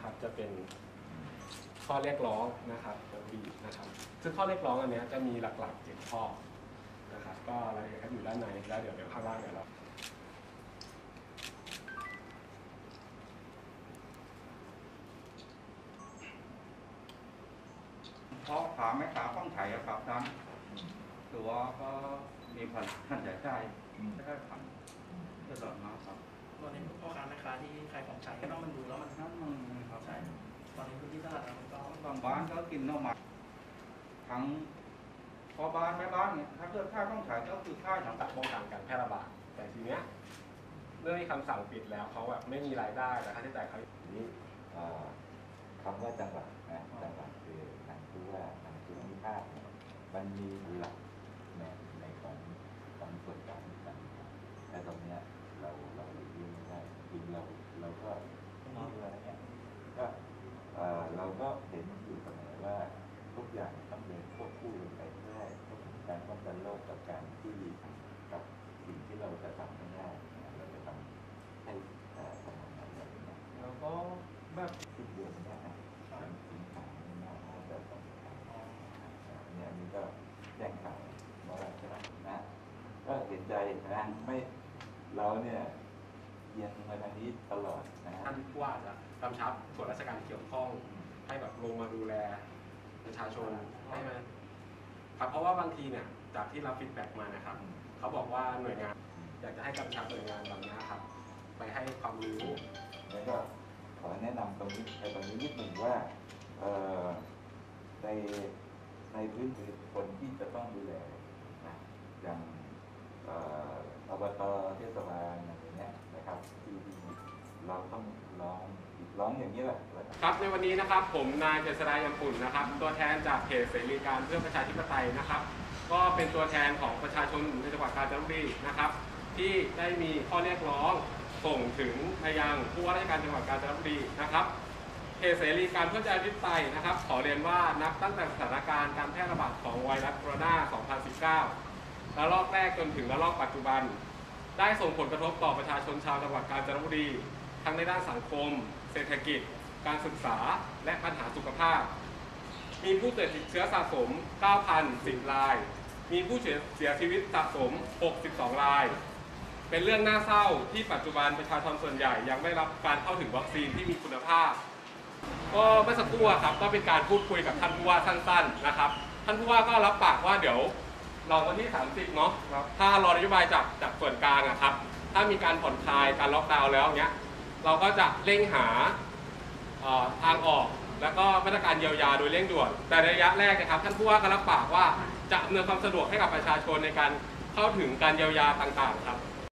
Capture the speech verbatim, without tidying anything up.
นะครับจะเป็นข้อเรียกร้องนะครับวีนะครับซึ่งข้อเรียกร้องอันนี้จะมีหลักๆเจ็ดข้อนะครับก็รายละเอียดก็อยู่ด้านในแล้วเดี๋ยวเดี๋ยวข้างล่างเดี๋ยวเราเพราะถามไม่ถามต้องไถ่ครับนั้นถือว่าก็มีผลท่านใหญ่ใจไม่ได้ผ่านเพื่อสอนมาครับตอนนี้พ่อค้าแม่ค้าที่ขายของใช้ก็ต้องมันดูแล้วมันนั่นมันครับใช่ตอนนี้พื้นที่ตลาดมันก็บางบ้านก็กินนอกมาทั้งพอบ้านแม่บ้านเนี่ยถ้าเกิดค่าต้องถ่ายก็คือค่าอย่างตัดป้องกันการแพร่ระบาดแต่ทีเนี้ยเมื่อมีคำสั่งปิดแล้วเขาแบบไม่มีรายได้แต่ค่าใช้จ่ายเขานี่คำว่าจังหวัดนะจังหวัดคือทางผู้ว่าทางภูมิภาคมันมีหลักในในของของส่วนกลางต่างๆแต่ตรงเนี้ยเราเราหลีกเลี่ยงไม่ได้จริงเราเราก็นี่คืออะไรเนี่ยก็เราก็เห็นอยู่เสมอว่าทุกอย่างต้องเดินควบคู่กันไปเพื่อการป้องกันโรคกับการที่กับสิ่งที่เราจะทำไม่ได้เราจะทำให้ทำงานแบบนี้เราก็แบบสิ้นเดือนนี้นะสินค้าไม่น่าจะต้องเนี่ยนี่ก็แจ้งข่าวว่าใช่ไหมนะก็เห็นใจนะไม่เราเนี่ยเยียนมาทางนี้ตลอดนะท่านผู้ว่าจะกำชับส่วนราชการเกี่ยวข้องให้แบบลงมาดูแลประชาชนให้มันครับเพราะว่าบางทีเนี่ยจากที่เราฟีดแบ็กมานะครับเขาบอกว่าหน่วยงานอยากจะให้กำชับหน่วยงานเหล่านี้ครับไปให้ความรู้แล้วก็ขอแนะนำตรงนี้ในตรงนี้นิดหนึ่งว่าในในพื้นที่คนที่จะต้องดูแลนะอย่างอบต.เทศบาลอะไรเงี้ยนะครับที่เราต้องร้องร้องอย่างนี้แหละครับในวันนี้นะครับผมนายเจษฎายมปุ่นนะครับตัวแทนจากเพจเสรีการเพื่อประชาธิปไตยนะครับก็เป็นตัวแทนของประชาชนในจังหวัดกาญจนบุรีนะครับที่ได้มีข้อเรียกร้องส่งถึงไปยังผู้ว่าราชการจังหวัดกาญจนบุรีนะครับเพจเสรีการเพื่อประชาธิปไตยนะครับขอเรียนว่านับตั้งแต่สถานการณ์การแพร่ระบาดของไวรัสโคโรนา สองพันสิบเก้า ระลอกแรกจนถึงระลอกปัจจุบันได้ส่งผลกระทบต่อประชาชนชาวจังหวัดกาญจนบุรีทั้งในด้านสังคมเศรษฐกิจการศึกษาและปัญหาสุขภาพมีผู้ติดเชื้อสะสม เก้าพันสิบ รายมีผู้เสียชีวิตสะสม หกสิบสอง รายเป็นเรื่องน่าเศร้าที่ปัจจุบันประชาชนส่วนใหญ่ยังไม่รับการเข้าถึงวัคซีนที่มีคุณภาพก็เมื่อสักครู่ครับก็เป็นการพูดคุยกับท่านผู้ว่าสั้นๆนะครับท่านผู้ว่าก็รับปากว่าเดี๋ยวรอวันที่สามสิบเนาะถ้ารอนโยบายจากจากส่วนกลางอะครับถ้ามีการผ่อนคลายการล็อกดาวน์แล้วเนี้ยเราก็จะเร่งหาทางออกแล้วก็มาตรการเยียวยาโดยเร่งด่วนแต่ในระยะแรกนะครับท่านผู้ว่าก็รับปากว่าจะอำนวยความสะดวกให้กับประชาชนในการเข้าถึงการเยียวยาต่างๆครับ